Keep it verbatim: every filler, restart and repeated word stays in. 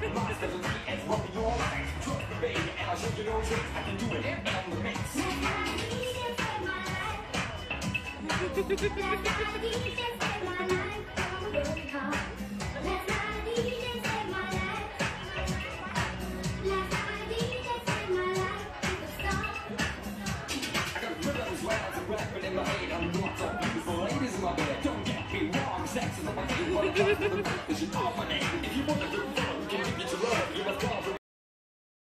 Don't get me wrong, sex is my favorite. If you want to